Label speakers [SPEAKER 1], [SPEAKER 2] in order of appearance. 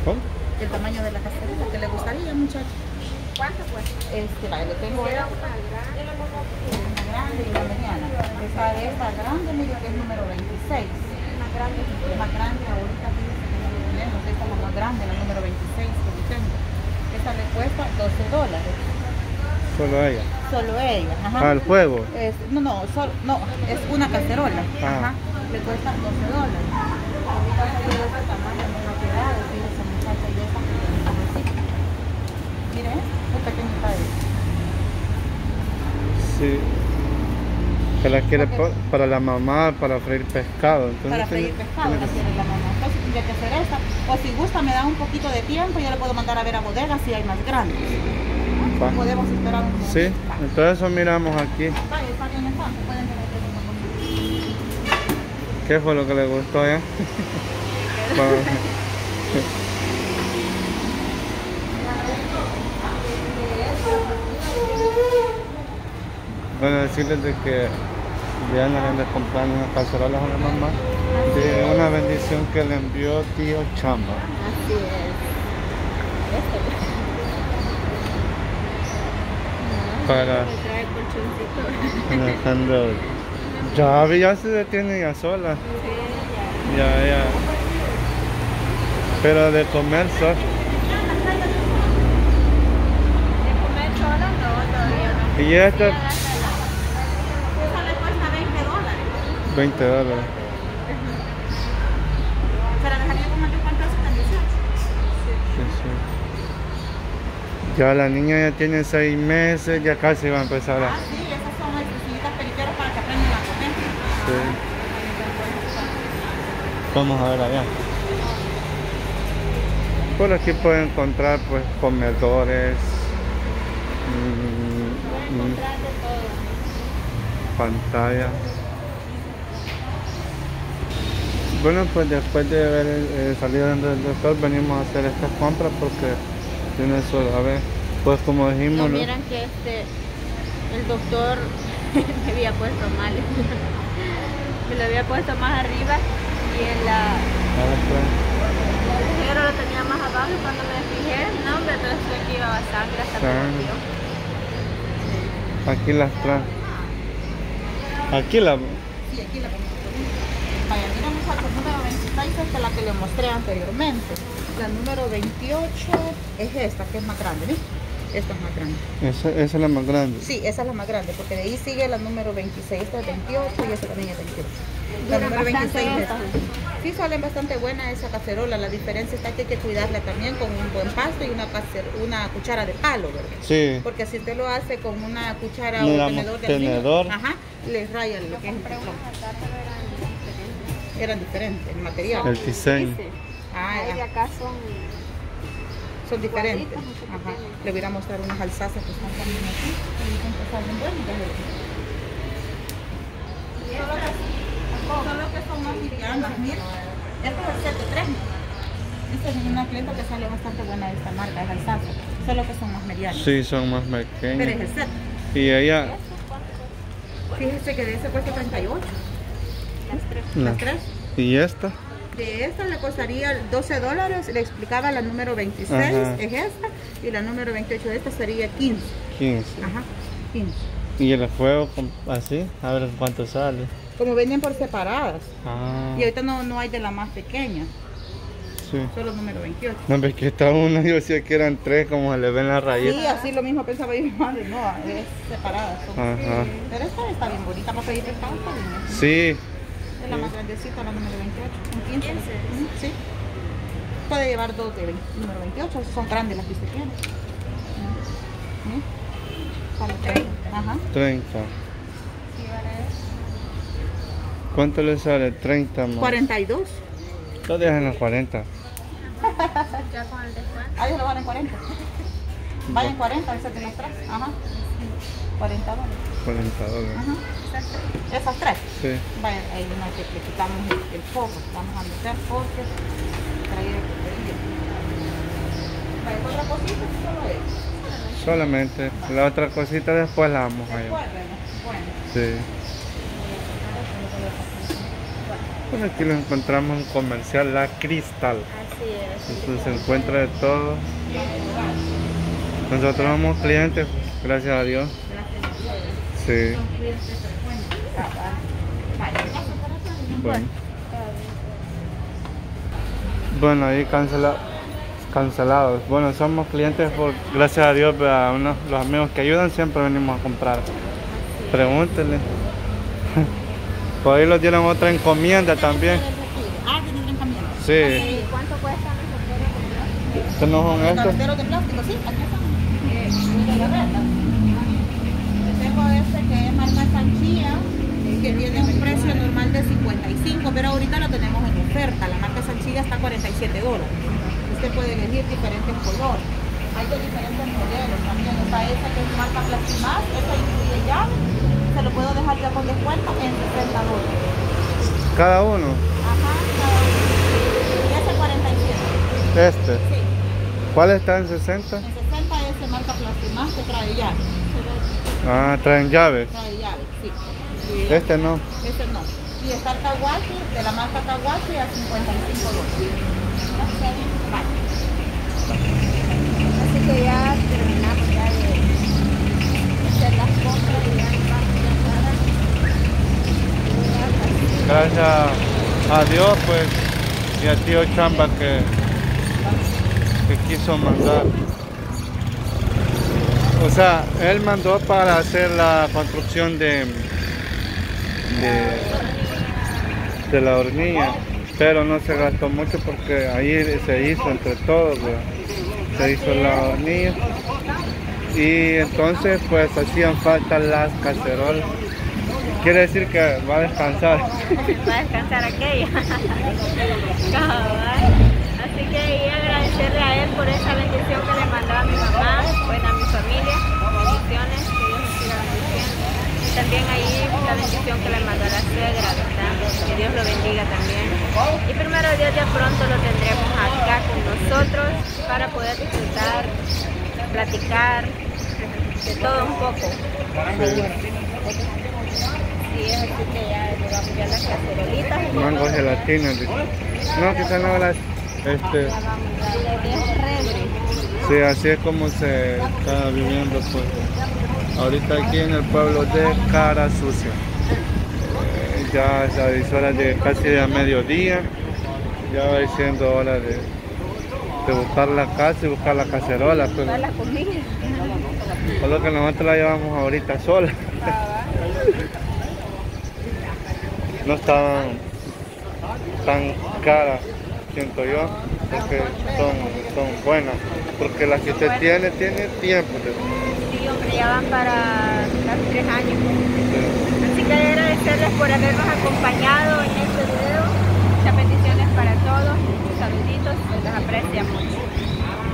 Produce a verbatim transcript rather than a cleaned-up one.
[SPEAKER 1] ¿Cómo?
[SPEAKER 2] El tamaño de la cacerola que le gustaría, muchacho.
[SPEAKER 3] ¿Cuánto cuesta?
[SPEAKER 2] Este, vale, le tengo
[SPEAKER 3] Era
[SPEAKER 2] esta,
[SPEAKER 3] una grande.
[SPEAKER 2] una grande y una mediana. Esta, esta grande, mire que es número veintiséis.
[SPEAKER 3] Más grande.
[SPEAKER 2] Es más grande, ahorita fíjese que no lo tenemos. Esta es la más grande, la número veintiséis que yo tengo. Esta le cuesta doce dólares.
[SPEAKER 1] Solo ella.
[SPEAKER 2] Solo ella, ajá.
[SPEAKER 1] Ah, el juego.
[SPEAKER 2] Es, no, no, solo, no, es una cacerola.
[SPEAKER 1] Ah.
[SPEAKER 2] Ajá. Le cuesta doce dólares. Ahorita ha salido de este tamaño, no ha quedado, fíjese muchacha, y esta que tenemos así. Mire, qué pequeñita es.
[SPEAKER 1] Sí. Que la quiere pa- para la mamá, para freír pescado. Entonces
[SPEAKER 2] Para freír
[SPEAKER 1] tiene-
[SPEAKER 2] pescado
[SPEAKER 1] tiene
[SPEAKER 2] la
[SPEAKER 1] que-
[SPEAKER 2] quiere la mamá. Entonces tendría que hacer esta. O si gusta me da un poquito de tiempo, yo le puedo mandar a ver a bodegas si hay más grandes.
[SPEAKER 1] Va.
[SPEAKER 2] Podemos esperar un poco.
[SPEAKER 1] Sí, entonces eso miramos aquí.
[SPEAKER 2] Vaya, está bien, está. Se pueden ver aquí una cosita.
[SPEAKER 1] ¿Qué fue lo que le gustó ya? Va. Bueno, decirles de que Diana le anda comprando unas cacerolas a la mamá de una bendición que le envió tío Chamba.
[SPEAKER 3] Así es.
[SPEAKER 1] Para
[SPEAKER 3] Me trae colchoncito.
[SPEAKER 1] en el handle. Ya, ya se detiene ya sola.
[SPEAKER 3] Sí,
[SPEAKER 1] Ya, ya. Pero de comer sola.
[SPEAKER 3] de comer sola no, todavía no.
[SPEAKER 1] Y esta,
[SPEAKER 2] Esa le cuesta veinte dólares.
[SPEAKER 1] veinte dólares.
[SPEAKER 2] Pero dejaría como yo cuánto es en dieciocho.
[SPEAKER 1] Sí, sí. Ya la niña ya tiene seis meses, ya casi va a empezar
[SPEAKER 2] Ah,
[SPEAKER 1] a...
[SPEAKER 2] sí, esas son las crucillitas periqueras para que aprendan a comer.
[SPEAKER 1] Sí. Vamos a ver allá. Por aquí pueden encontrar pues comedores, mm,
[SPEAKER 3] Pueden
[SPEAKER 1] mm,
[SPEAKER 3] comprar de todo.
[SPEAKER 1] pantalla. Bueno, pues después de haber eh, salido del doctor venimos a hacer estas compras porque tiene eso, a ver, pues como dijimos,
[SPEAKER 3] No,
[SPEAKER 1] ¿no?
[SPEAKER 3] miran que este, el doctor me había puesto mal. Me lo había puesto más arriba y en la...
[SPEAKER 1] A ver, pues.
[SPEAKER 3] el ligero lo tenía más abajo y cuando me fijé, no, hombre, entonces aquí iba sangre hasta que
[SPEAKER 1] Sangre.
[SPEAKER 3] rompió.
[SPEAKER 1] Aquí las traen. Aquí la...
[SPEAKER 2] Sí, aquí la vamos a poner. Vaya, mira muchachos, número veintiséis es la que le mostré anteriormente. La número veintiocho es esta, que es más grande, ¿ves? Esta es más grande.
[SPEAKER 1] Esa, esa es la más grande.
[SPEAKER 2] Sí, esa es la más grande, porque de ahí sigue la número veintiséis, esta es veintiocho y esta también es veintiocho. La
[SPEAKER 3] Duran
[SPEAKER 2] número
[SPEAKER 3] bastante
[SPEAKER 2] veintiséis es
[SPEAKER 3] estas.
[SPEAKER 2] esta. Sí, salen bastante buena esa cacerola. La diferencia está que hay que cuidarla también con un buen pasto y una, cacer una cuchara de palo, ¿verdad?
[SPEAKER 1] Sí.
[SPEAKER 2] Porque si usted lo hace con una cuchara
[SPEAKER 1] Mira,
[SPEAKER 2] o tenedor de
[SPEAKER 1] tenedor.
[SPEAKER 2] aluminio, ajá, le raya lo que es el patrón.
[SPEAKER 3] Acá, pero eran diferentes.
[SPEAKER 2] Eran diferentes, el material.
[SPEAKER 1] El diseño.
[SPEAKER 3] Dice,
[SPEAKER 2] Ah,
[SPEAKER 3] las de
[SPEAKER 2] ya.
[SPEAKER 3] acá son...
[SPEAKER 2] Son diferentes.
[SPEAKER 3] Igualitas, mucho
[SPEAKER 2] Ajá.
[SPEAKER 3] pequeñas.
[SPEAKER 2] Le voy a mostrar unas alzazas que están también aquí. Y dicen que salen buenas. Solo que, solo que son más livianas, mira. Este es el set de tres. Esta es una clienta que sale bastante buena de esta marca, es alzaza. Solo que son más medianas.
[SPEAKER 1] Sí, son más
[SPEAKER 2] Pero es
[SPEAKER 1] pequeñas.
[SPEAKER 2] el set.
[SPEAKER 1] Y ella,
[SPEAKER 2] Fíjese que de ese cuesta treinta y ocho.
[SPEAKER 3] Las tres.
[SPEAKER 1] no.
[SPEAKER 2] Las tres.
[SPEAKER 1] ¿Y esta?
[SPEAKER 2] De esta le costaría doce dólares. Le explicaba la número veintiséis,
[SPEAKER 1] Ajá.
[SPEAKER 2] es esta. Y la número veintiocho de esta sería quince.
[SPEAKER 1] quince.
[SPEAKER 2] Ajá, quince.
[SPEAKER 1] Y el juego con- así, a ver cuánto sale.
[SPEAKER 2] Como venden por separadas.
[SPEAKER 1] Ah,
[SPEAKER 2] Y ahorita no, no hay de la más pequeña,
[SPEAKER 1] sí.
[SPEAKER 2] solo número veintiocho.
[SPEAKER 1] No, ves que está uno, yo decía que eran tres, como se le ven las
[SPEAKER 2] Sí,
[SPEAKER 1] rayitas.
[SPEAKER 2] así lo mismo pensaba yo, madre, no, es separada. son-
[SPEAKER 1] Ajá.
[SPEAKER 2] Pero esta está bien bonita para pedir pescado, está bien.
[SPEAKER 1] Sí,
[SPEAKER 2] Es la más grandecita, la número veintiocho. Un quince.
[SPEAKER 3] quince.
[SPEAKER 2] Ujú, sí. Puede llevar dos de veinte número veintiocho, esas son grandes las que usted tiene. Ujú. Sale treinta. Ajá.
[SPEAKER 1] treinta. ¿Cuánto le sale? treinta más.
[SPEAKER 2] cuarenta y dos.
[SPEAKER 1] Lo dejan a cuarenta.
[SPEAKER 3] Ya con el descuento.
[SPEAKER 2] Ahí se lo valen cuarenta. Vayan cuarenta, esas de las tres. Ajá. cuarenta dólares.
[SPEAKER 1] cuarenta dólares.
[SPEAKER 2] Ajá. Esas tres.
[SPEAKER 1] Sí.
[SPEAKER 2] Vaya, ahí no que le quitamos el, el foco. Vamos a meter porque traía el pedido. Vaya, otra cosita, solo es.
[SPEAKER 1] Solamente. La otra cosita después la vamos a
[SPEAKER 2] Después,
[SPEAKER 1] llevar.
[SPEAKER 2] bueno, bueno.
[SPEAKER 1] Sí. Bueno, aquí lo encontramos en Comercial La Cristal.
[SPEAKER 3] Así es.
[SPEAKER 1] Entonces se encuentra de todo. Nosotros somos clientes, gracias a Dios. Sí. Bueno. Bueno, ahí cancela, cancelados. Bueno, somos clientes por, gracias a Dios, a unos, los amigos que ayudan siempre venimos a comprar. Pregúntenle. Por ahí los dieron otra encomienda también.
[SPEAKER 2] Ah, tienen encomienda.
[SPEAKER 1] Sí.
[SPEAKER 3] ¿Y cuánto cuestan los sosteros de plástico?
[SPEAKER 1] ¿Estos no son estos?
[SPEAKER 2] Carteros de plástico, sí, aquí están. Eh, mira la venta. Yo tengo este que es marca Sanchilla, que tiene un precio normal de cincuenta y cinco, pero ahorita lo tenemos en oferta. La marca Sanchilla está a cuarenta y siete dólares. Usted puede elegir diferentes colores. Hay de diferentes modelos también. Está esa que es marca Plastimás, esa incluye llave. Se lo puedo dejar ya con descuento en sesenta dólares.
[SPEAKER 1] ¿Cada uno?
[SPEAKER 2] Ajá, cada uno. Y ese cuarenta y siete.
[SPEAKER 1] Este.
[SPEAKER 2] Sí.
[SPEAKER 1] ¿Cuál está en sesenta?
[SPEAKER 2] En sesenta ese marca Plastimás que trae llave.
[SPEAKER 1] Ah, traen llaves.
[SPEAKER 2] Trae llave, sí. Y
[SPEAKER 1] Este no.
[SPEAKER 2] ese no. Y está el Kawashi, de la marca Kawashi a cincuenta y cinco dólares. Vale.
[SPEAKER 3] Así que ya terminamos ya de hacer las compras y ya nos vamos a
[SPEAKER 1] Gracias a Dios, pues, y a tío Chamba que, que quiso mandar. O sea, él mandó para hacer la construcción de, de, de la hornilla, pero no se gastó mucho porque ahí se hizo entre todos, ¿verdad? Se hizo la hornilla y entonces pues hacían falta las cacerolas. Quiere decir que va a descansar.
[SPEAKER 3] Va a descansar aquella. Así que y agradecerle a él por esa bendición que le mandó a mi mamá, bueno, a mi familia, bendiciones, que Dios les siga bendiciendo. Y también ahí la bendición que le mandó a la suegra, ¿verdad? Que Dios lo bendiga también. Y primero Dios ya pronto lo tendremos acá con nosotros para poder disfrutar, platicar, de todo un poco. Sí, es así que ya llevamos ya las cacerolitas.
[SPEAKER 1] Mango gelatina. No, quizás no las... Este,
[SPEAKER 3] Ya vamos, ya es rebre.
[SPEAKER 1] sí, así es como se está viviendo pues ahorita aquí en el pueblo de Cara Sucia. Eh, ya es hora de casi de a mediodía. Ya va siendo hora de, de buscar la casa y buscar la cacerola. Pues.
[SPEAKER 3] Toda la comida.
[SPEAKER 1] Solo que nosotros la llevamos ahorita sola. No estaban tan caras, siento yo, porque son, son buenas. Porque las que usted tiene, tiene tiempo.
[SPEAKER 3] Sí, hombre, ya van para casi tres años.
[SPEAKER 1] Sí.
[SPEAKER 3] Así que agradecerles por habernos acompañado en este video. Muchas bendiciones para todos. Saluditos, los apreciamos.